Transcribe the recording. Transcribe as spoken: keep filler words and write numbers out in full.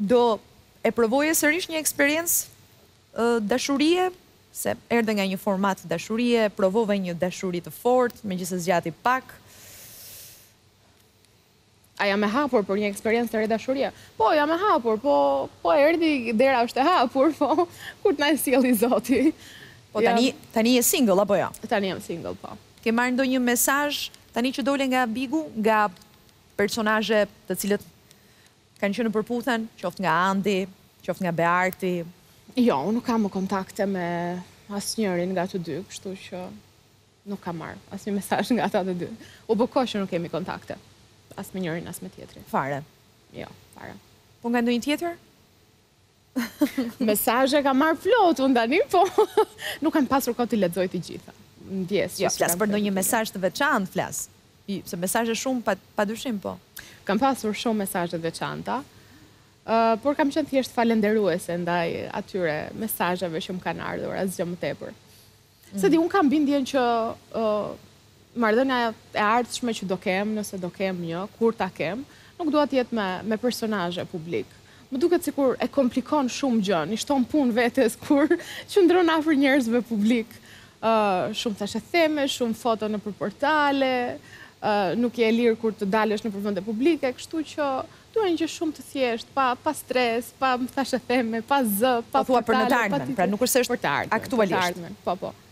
do e provoje sërish një eksperiencë dashurie, se erdhe nga një format dashurie, provove një dashuri të fortë, megjithëse zgjati pak. A jam e hapur për një eksperiencë të re dashurie? Po, jam e hapur, po, po erdhi, dera është e hapur, po, kur të na e sjelli Zoti. Po tani, tani je single, apo jo? Tani jam single, po. Ke marrë ndonjë mesazh tani që dole nga Bigu, nga personazhe të cilët kanë qenë në përputhen, qoftë nga Andi, qoftë nga Bearti? Jo, unë nuk kam më kontakte me asnjërin nga të dy, kështu që nuk kam marrë asnjë mesazh nga ata të dy. U bë kohë që nuk kemi kontakte, as me njërin, as me tjetrin. Fare? Jo, fare. Po nga ndonjë tjetër? Mesazhe kam marrë plot unë tani, po nuk kam pasur kohë të lexoj të gjitha. Ndjes. Jo, flas për ndonjë mesazh të veçantë, flas. Se mesazhe shumë pa, pa dyshim, po. Kam pasur shumë mesazhe të veçanta, uh, por kam qenë thjesht falenderuese ndaj atyre mesazheve që më kanë ardhur, asgjë më tepër. Mm. Se di, unë kam bindjen që uh, marrëdhënia e ardhshme që do kem, nëse do kem një, kur ta kem, nuk duhet të jetë me, me personazhe publik. Më duket sikur e komplikon shumë gjën, i shton punë vetes kur qëndron afër njerëzve publik. Uh, shumë thashë theme, shumë foto në për portale, Uh, nuk je e lirë kur të dalësh në përvende publike, kështu që duhen gjë shumë të thjesht, pa, pa stres, pa më thashë theme, pa zë, pa po thua për në të ardhmen, pra nuk është për të ardhmen, aktualisht. Për të ardhmen, po, po.